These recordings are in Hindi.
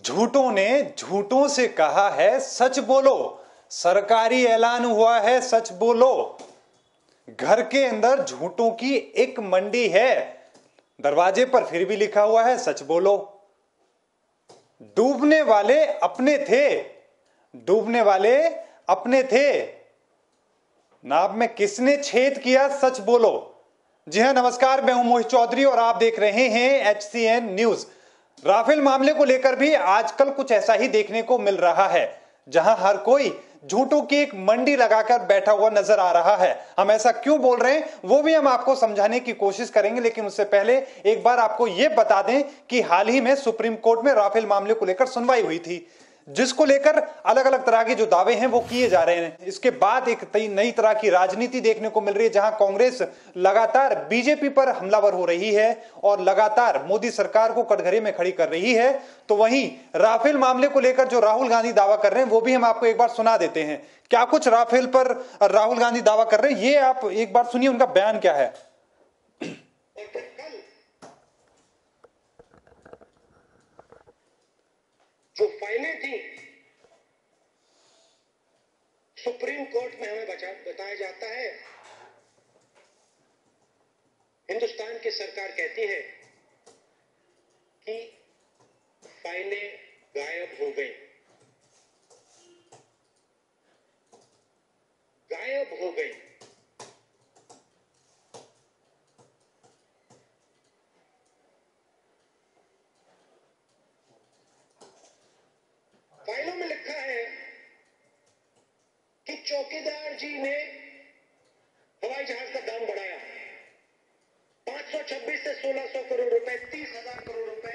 झूठों ने झूठों से कहा है सच बोलो। सरकारी ऐलान हुआ है सच बोलो। घर के अंदर झूठों की एक मंडी है। दरवाजे पर फिर भी लिखा हुआ है सच बोलो। डूबने वाले अपने थे। डूबने वाले अपने थे। नाव में किसने छेद किया सच बोलो। जी हां, नमस्कार, मैं हूं मोहित चौधरी और आप देख रहे हैं HCN न्यूज। राफेल मामले को लेकर भी आजकल कुछ ऐसा ही देखने को मिल रहा है, जहां हर कोई झूठों की एक मंडी लगाकर बैठा हुआ नजर आ रहा है। हम ऐसा क्यों बोल रहे हैं वो भी हम आपको समझाने की कोशिश करेंगे, लेकिन उससे पहले एक बार आपको यह बता दें कि हाल ही में सुप्रीम कोर्ट में राफेल मामले को लेकर सुनवाई हुई थी, जिसको लेकर अलग अलग तरह के जो दावे हैं वो किए जा रहे हैं। इसके बाद एक नई तरह की राजनीति देखने को मिल रही है, जहां कांग्रेस लगातार बीजेपी पर हमलावर हो रही है और लगातार मोदी सरकार को कटघरे में खड़ी कर रही है। तो वहीं राफेल मामले को लेकर जो राहुल गांधी दावा कर रहे हैं वो भी हम आपको एक बार सुना देते हैं। क्या कुछ राफेल पर राहुल गांधी दावा कर रहे हैं, ये आप एक बार सुनिए, उनका बयान क्या है। जो फाइलें थी सुप्रीम कोर्ट में हमें बताया जाता है, हिंदुस्तान की सरकार कहती है कि फाइलें गायब हो गई। गायब हो गई। फाइलों में लिखा है कि चौकीदार जी ने हवाई जहाज का दाम बढ़ाया 526 से 1600 करोड़ रुपए, 30,000 करोड़ रुपए।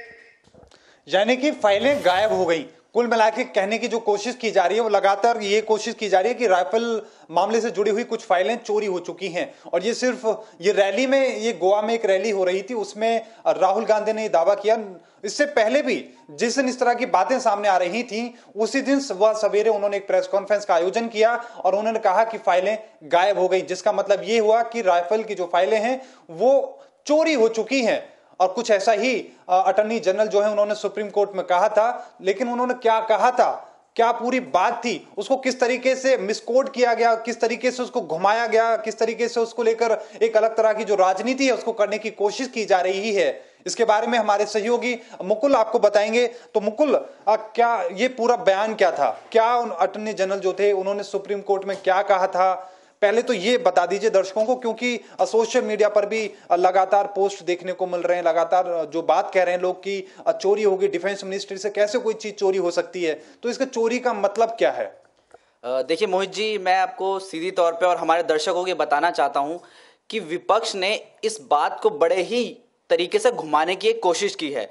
यानी कि फाइलें गायब हो गई। कुल मिला के कहने की जो कोशिश की जा रही है वो लगातार ये कोशिश की जा रही है कि राफेल मामले से जुड़ी हुई कुछ फाइलें चोरी हो चुकी हैं। और ये सिर्फ ये रैली में, ये गोवा में एक रैली हो रही थी, उसमें राहुल गांधी ने दावा किया। इससे पहले भी जिस दिन इस तरह की बातें सामने आ रही थी, उसी दिन सुबह सवेरे उन्होंने एक प्रेस कॉन्फ्रेंस का आयोजन किया और उन्होंने कहा कि फाइलें गायब हो गई, जिसका मतलब ये हुआ कि राफेल की जो फाइलें हैं वो चोरी हो चुकी हैं। और कुछ ऐसा ही अटॉर्नी जनरल जो है उन्होंने सुप्रीम कोर्ट में कहा था। लेकिन उन्होंने क्या कहा था, क्या पूरी बात थी, उसको किस तरीके से मिसकोड किया गया, किस तरीके से उसको घुमाया गया, किस तरीके से उसको लेकर एक अलग तरह की जो राजनीति है उसको करने की कोशिश की जा रही है, इसके बारे में हमारे सहयोगी मुकुल आपको बताएंगे। तो मुकुल, क्या ये पूरा बयान क्या था, क्या अटॉर्नी जनरल जो थे उन्होंने सुप्रीम कोर्ट में क्या कहा था, पहले तो ये बता दीजिए दर्शकों को, क्योंकि सोशल मीडिया पर भी लगातार पोस्ट देखने को मिल रहे हैं, लगातार जो बात कह रहे हैं लोग कि चोरी होगी, डिफेंस मिनिस्ट्री से कैसे कोई चीज चोरी हो सकती है, तो इसका चोरी का मतलब क्या है। देखिए मोहित जी, मैं आपको सीधी तौर पे और हमारे दर्शकों को बताना चाहता हूं कि विपक्ष ने इस बात को बड़े ही तरीके से घुमाने की एक कोशिश की है।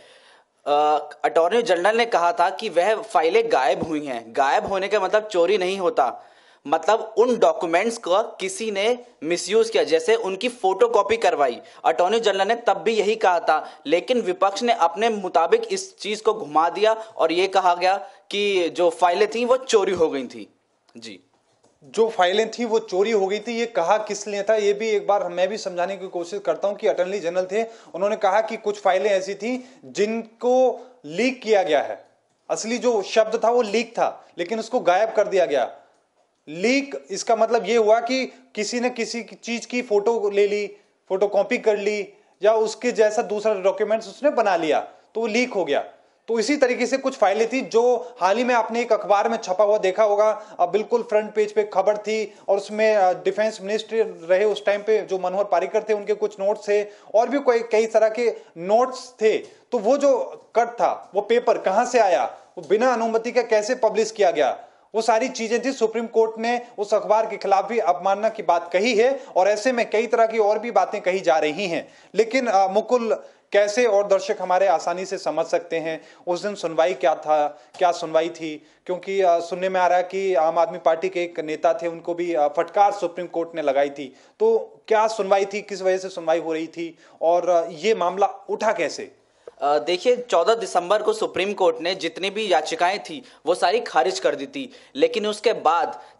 अटॉर्नी जनरल ने कहा था कि वह फाइलें गायब हुई हैं। गायब होने का मतलब चोरी नहीं होता, मतलब उन डॉक्यूमेंट्स का किसी ने मिसयूज किया, जैसे उनकी फोटोकॉपी करवाई। अटॉर्नी जनरल ने तब भी यही कहा था, लेकिन विपक्ष ने अपने मुताबिक इस चीज को घुमा दिया और ये कहा गया कि जो फाइलें थी वो चोरी हो गई थी। जी, जो फाइलें थी वो चोरी हो गई थी, ये कहा किस लिए था, ये भी एक बार मैं भी समझाने की कोशिश करता हूं कि अटॉर्नी जनरल थे, उन्होंने कहा कि कुछ फाइलें ऐसी थी जिनको लीक किया गया है। असली जो शब्द था वो लीक था, लेकिन उसको गायब कर दिया गया। लीक, इसका मतलब यह हुआ कि किसी ने किसी चीज की फोटो ले ली, फोटो कॉपी कर ली, या उसके जैसा दूसरा डॉक्यूमेंट्स उसने बना लिया, तो वो लीक हो गया। तो इसी तरीके से कुछ फाइलें थी जो हाल ही में आपने एक अखबार में छपा हुआ देखा होगा, बिल्कुल फ्रंट पेज पे खबर थी और उसमें डिफेंस मिनिस्ट्री रहे उस टाइम पे जो मनोहर पर्रिकर थे, उनके कुछ नोट्स थे और भी कई तरह के नोट्स थे। तो वो जो कट था, वो पेपर कहां से आया, वो बिना अनुमति के कैसे पब्लिश किया गया, वो सारी चीजें थी। सुप्रीम कोर्ट ने उस अखबार के खिलाफ भी अवमानना की बात कही है और ऐसे में कई तरह की और भी बातें कही जा रही हैं। लेकिन मुकुल, कैसे और दर्शक हमारे आसानी से समझ सकते हैं उस दिन सुनवाई क्या था, क्या सुनवाई थी, क्योंकि सुनने में आ रहा है कि आम आदमी पार्टी के एक नेता थे, उनको भी फटकार सुप्रीम कोर्ट ने लगाई थी। तो क्या सुनवाई थी, किस वजह से सुनवाई हो रही थी और ये मामला उठा कैसे। देखिए 14 दिसंबर को सुप्रीम कोर्ट ने जितनी भी याचिकाएं थी वो सारी खारिज कर दी थी, लेकिन उसके बाद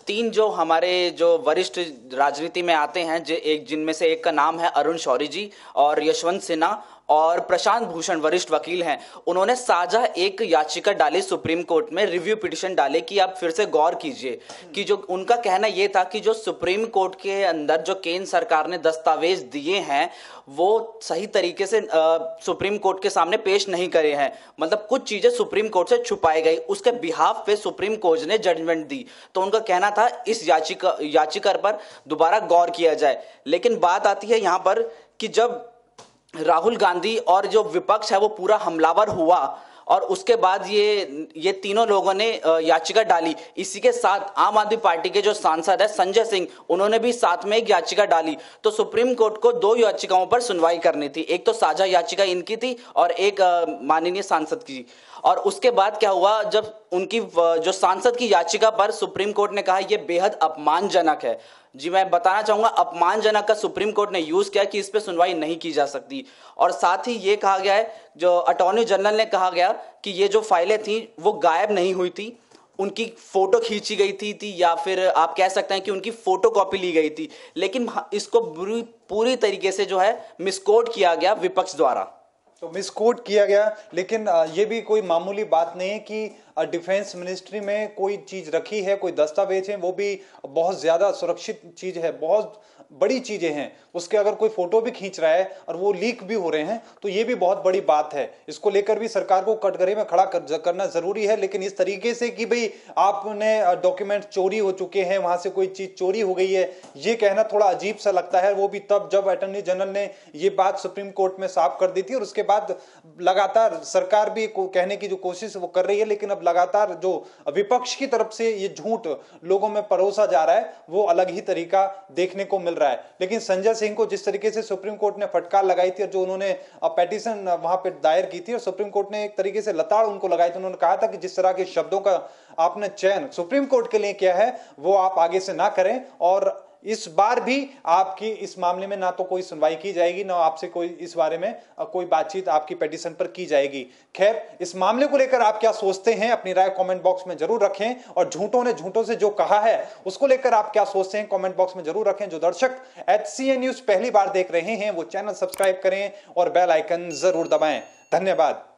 तीन जो हमारे जो वरिष्ठ राजनीति में आते हैं, जिनमें से एक का नाम है अरुण शौरी जी और यशवंत सिन्हा और प्रशांत भूषण वरिष्ठ वकील हैं, उन्होंने साझा एक याचिका डाली सुप्रीम कोर्ट में, रिव्यू पिटीशन डाले कि आप फिर से गौर कीजिए कि जो उनका कहना यह था कि जो सुप्रीम कोर्ट के अंदर जो केंद्र सरकार ने दस्तावेज दिए हैं वो सही तरीके से सुप्रीम कोर्ट के सामने पेश नहीं करे हैं, मतलब कुछ चीजें सुप्रीम कोर्ट से छुपाई गई। उसके बिहाफ पे सुप्रीम कोर्ट ने जजमेंट दी, तो उनका कहना था इस याचिका पर दोबारा गौर किया जाए। लेकिन बात आती है यहां पर कि जब राहुल गांधी और जो विपक्ष है वो पूरा हमलावर हुआ और उसके बाद ये तीनों लोगों ने याचिका डाली, इसी के साथ आम आदमी पार्टी के जो सांसद है संजय सिंह, उन्होंने भी साथ में एक याचिका डाली। तो सुप्रीम कोर्ट को दो याचिकाओं पर सुनवाई करनी थी, एक तो साझा याचिका इनकी थी और एक माननीय सांसद की। और उसके बाद क्या हुआ, जब उनकी जो सांसद की याचिका पर सुप्रीम कोर्ट ने कहा यह बेहद अपमानजनक है, जी मैं बताना चाहूंगा अपमानजनक का सुप्रीम कोर्ट ने यूज किया कि इस पे सुनवाई नहीं की जा सकती। और साथ ही ये कहा गया है, जो अटॉर्नी जनरल ने कहा गया कि ये जो फाइलें थी वो गायब नहीं हुई थी, उनकी फोटो खींची गई थी या फिर आप कह सकते हैं कि उनकी फोटो कॉपी ली गई थी, लेकिन इसको पूरी तरीके से जो है मिसकोट किया गया विपक्ष द्वारा। तो मिसकोट किया गया, लेकिन ये भी कोई मामूली बात नहीं है कि डिफेंस मिनिस्ट्री में कोई चीज रखी है, कोई दस्तावेज है, वो भी बहुत ज्यादा सुरक्षित चीज है, बहुत बड़ी चीजें हैं, उसके अगर कोई फोटो भी खींच रहा है और वो लीक भी हो रहे हैं तो ये भी बहुत बड़ी बात है। इसको लेकर भी सरकार को कटघरे में खड़ा करना जरूरी है। लेकिन इस तरीके से कि भाई आपने डॉक्यूमेंट चोरी हो चुके हैं, वहां से कोई चीज चोरी हो गई है, ये कहना थोड़ा अजीब सा लगता है। वो भी तब जब अटॉर्नी जनरल ने ये बात सुप्रीम कोर्ट में साफ कर दी थी और उसके बाद लगातार सरकार भी कहने की जो कोशिश वो कर रही है, लेकिन अब लगातार जो विपक्ष की तरफ से ये झूठ लोगों में परोसा जा रहा है वो अलग ही तरीका देखने को मिल रहा है। लेकिन संजय सिंह को जिस तरीके से सुप्रीम कोर्ट ने फटकार लगाई थी और जो उन्होंने पेटिशन वहां पे दायर की थी और सुप्रीम कोर्ट ने एक तरीके से लताड़ उनको लगाई थी, उन्होंने कहा था कि जिस तरह के शब्दों का आपने चयन सुप्रीम कोर्ट के लिए किया है वो आप आगे से ना करें और इस बार भी आपकी इस मामले में ना तो कोई सुनवाई की जाएगी, ना आपसे कोई इस बारे में कोई बातचीत आपकी पेटिशन पर की जाएगी। खैर, इस मामले को लेकर आप क्या सोचते हैं, अपनी राय कमेंट बॉक्स में जरूर रखें और झूठों से जो कहा है उसको लेकर आप क्या सोचते हैं कमेंट बॉक्स में जरूर रखें। जो दर्शक HCN न्यूज पहली बार देख रहे हैं वो चैनल सब्सक्राइब करें और बेल आइकन जरूर दबाएं। धन्यवाद।